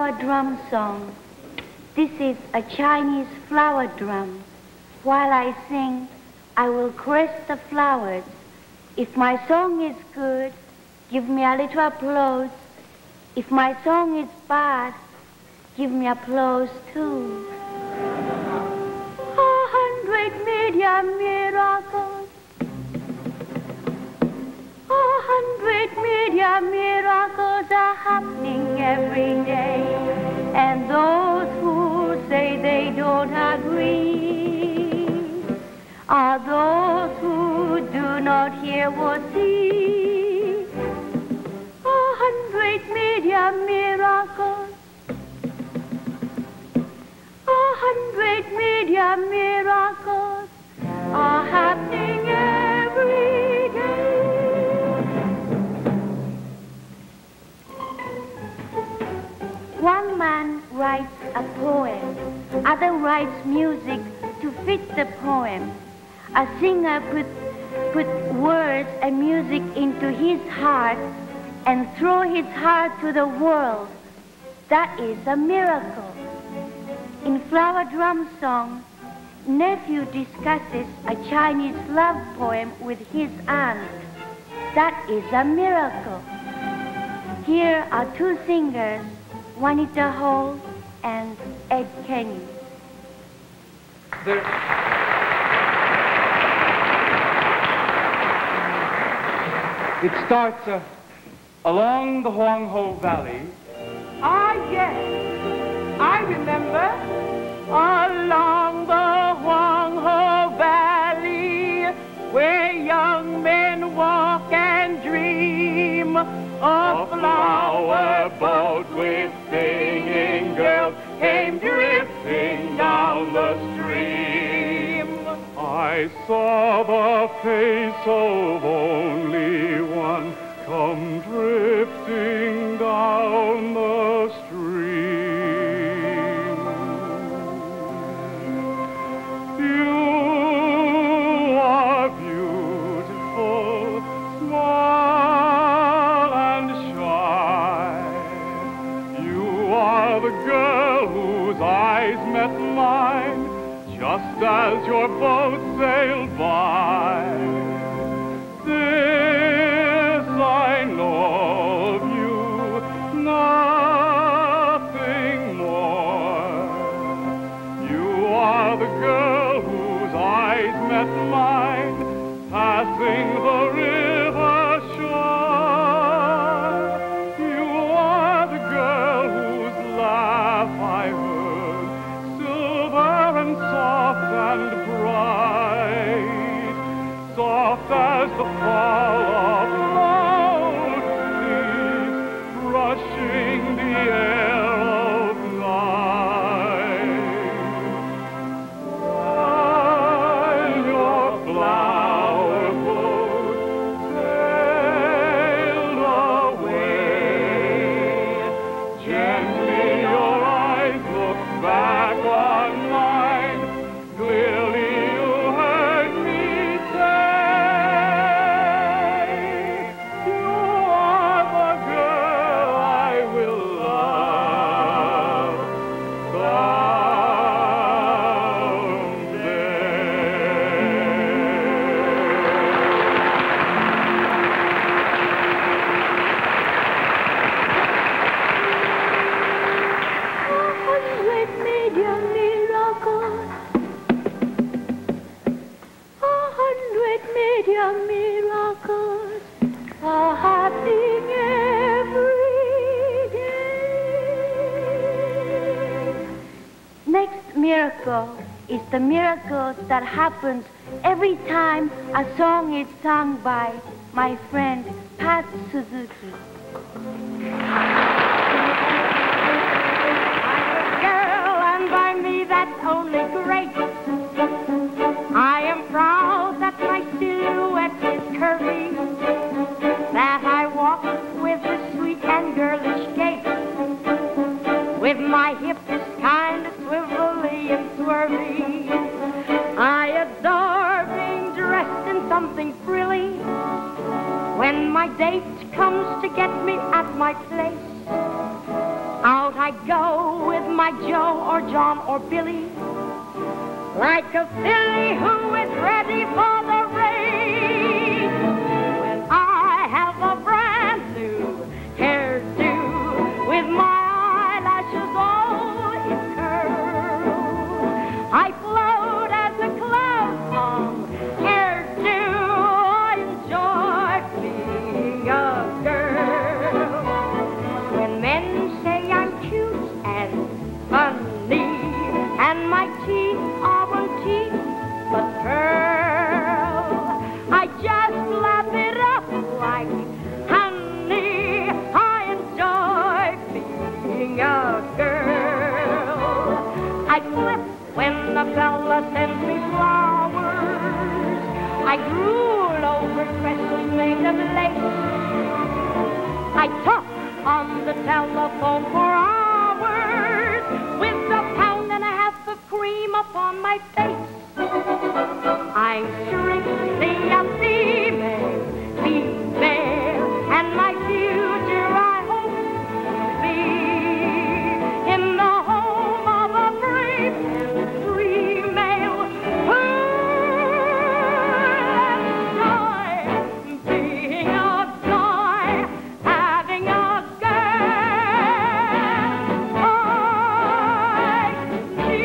flower drum song. This is a Chinese flower drum. While I sing, I will caress the flowers. If my song is good, give me a little applause. If my song is bad, give me applause too. 100 million miracles. 100 million miracles are happening every day. And those who say they don't agree are those who do not hear or see. 100 million miracles. 100 million miracles are happening every day. One man writes a poem, other writes music to fit the poem. A singer put words and music into his heart and throw his heart to the world. That is a miracle. In Flower Drum Song, nephew discusses a Chinese love poem with his aunt. That is a miracle. Here are two singers, Juanita Hall and Ed Kenny. It starts along the Huangho Valley. Ah, yes, I remember. Along the Huangho Valley, where young men walk and dream, a flower boat with singing girls came drifting down the stream. I saw the face of only one come drifting down the stream. You are beautiful, small and shy. You are the girl whose eyes met mine just as your boat sailed by. This I know of you, nothing more. You are the girl whose eyes met mine, passing the river shore. You are the girl whose laugh I heard, silver and soft and bright, soft as the fall of lotus leaves brushing the air of night. While your flower boat sailed away, gently your eyes looked back on mine. Clearly you heard me say, you are the girl I will love someday. A 100 million miracles are happening every day. Next miracle is the miracle that happens every time a song is sung by my friend Pat Suzuki. Girl, and by me that's only great. I am proud that my silhouette is curvy, that I walk with a sweet and girlish gait, with my hips kind of swivelly and swervy. I adore being dressed in something frilly. When my date comes to get me at my place, out I I go with my Joe or John or Billy, like a filly who is ready for the race. When I have a brand new hairdo with my eyelashes all in curl, I float as a cloud on hairdo. I enjoy being a girl. When men say I'm cute and funny, and my teeth aren't teeth but pearl, I just laugh it up like honey. I enjoy being a girl. I flip when the fella sends me flowers. I drool over dresses made of lace. I talk on the telephone for hours with a pound and a half of cream upon my face. I'm strictly a female, and my future I hope will be in the home of a brave and free male who enjoys being a guy, having a girl like me.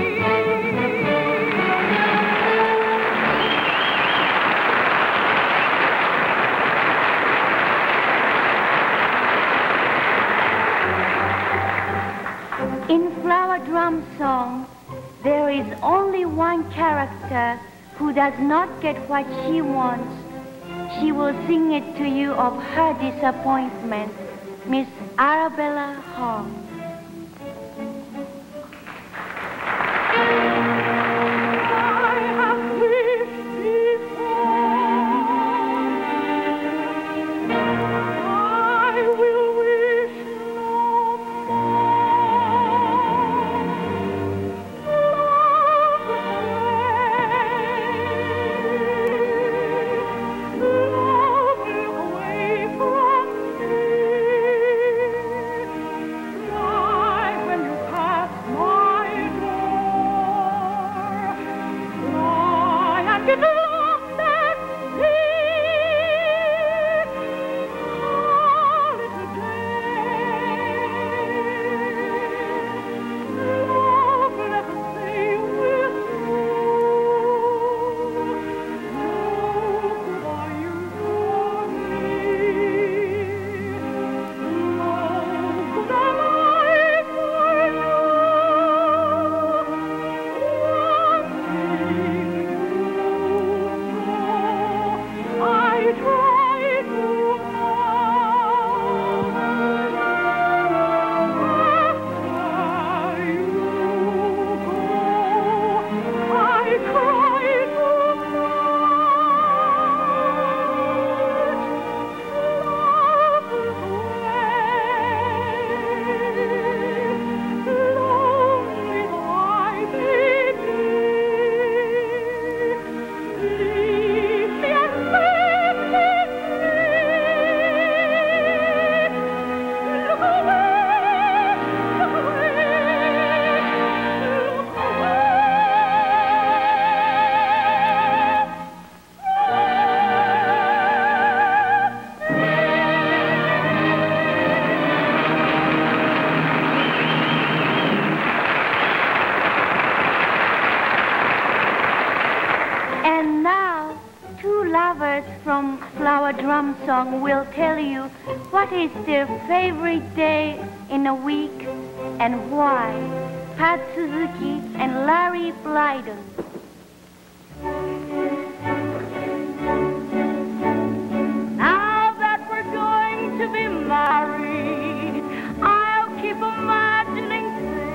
In Flower Drum Song, there is only one character who does not get what she wants. She will sing it to you of her disappointment, Miss Arabella Hall. I have wished before, I will wish no more. Love away from me. Fly when you pass my door. Fly and get lost at sea. Call it a day. Love, let us stay with you. Love, why you for me. Love, am I for you. One thing you know, I try to after you go, I cry too much. Love away, lonely though I may be. Leave me and leave me free. Look away, look away, look away. And now, two lovers from Flower Drum Song will tell you what is their favorite day in a week and why. Pat Suzuki and Larry Blyden. Now that we're going to be married, I'll keep imagining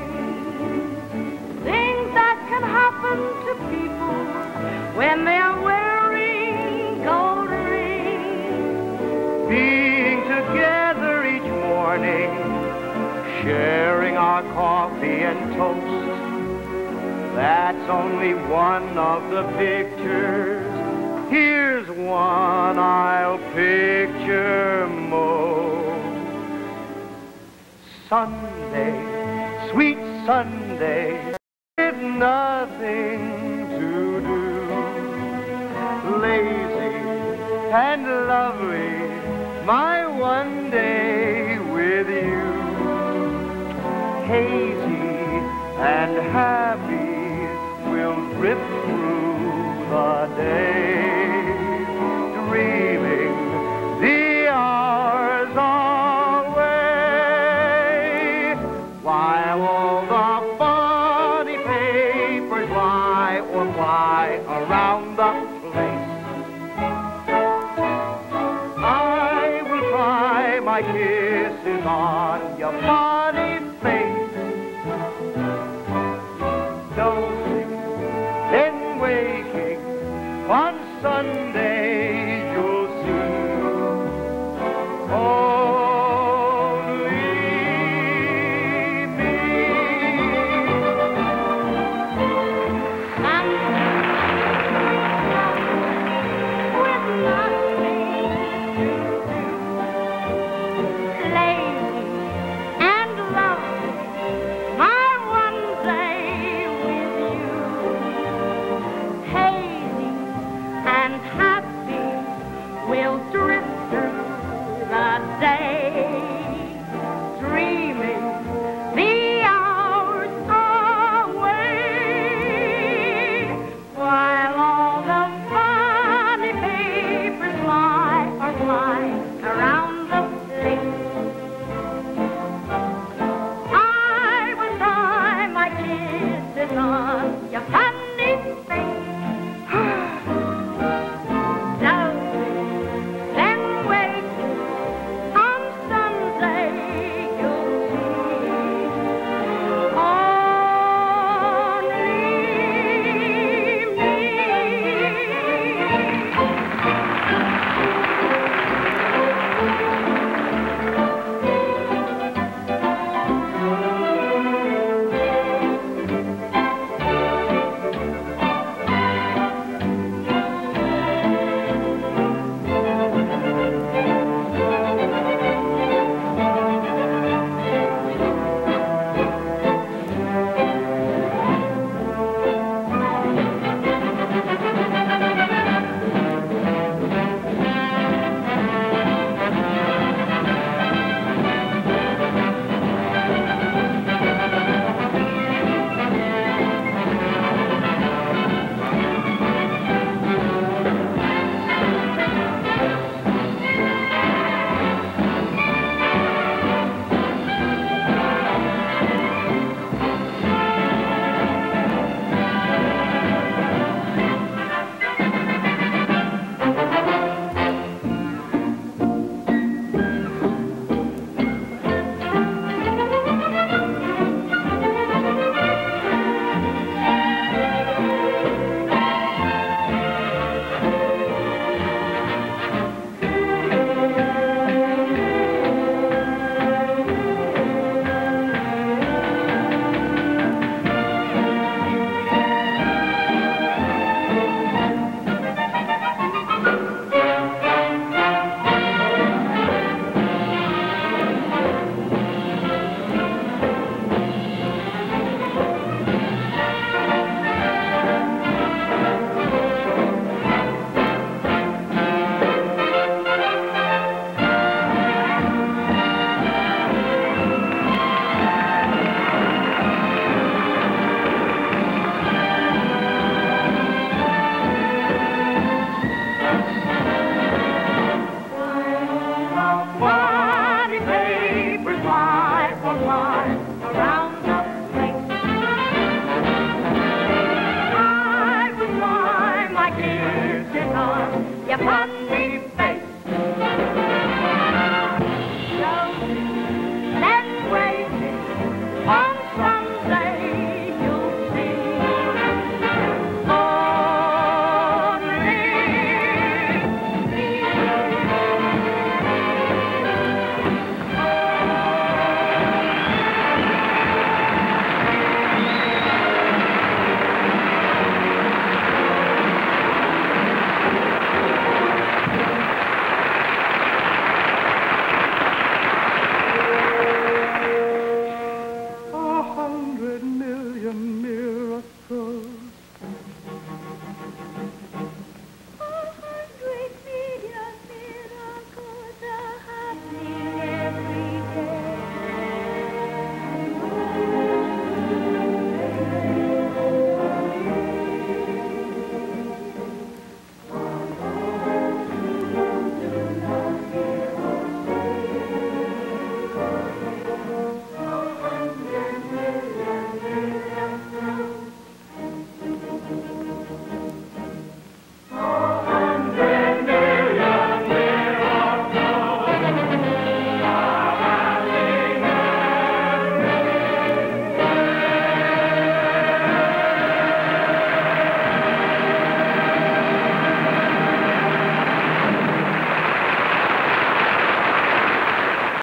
things that can happen to people when they are wearing gold rings. Being together each morning, sharing our coffee and toast. That's only one of the pictures. Here's one I'll picture most. Sunday, sweet Sunday, with nothing to do. Lazy and lovely, my one day with you. Hazy and happy, we'll drift through the day, dreaming the hours away, while all the funny papers lie or fly around the place. I will try my kisses on your funny face. Dozing, then waking, on Sunday you'll see. Only me. With nothing to do, lazy and lonely, my one day with you. Hazy and happy, we'll drift through the day, dreaming the hours away, while all the funny papers lie or fly around the place. I will try my kisses on your funny face. Then waiting on Sunday you'll see. Only me. Your funny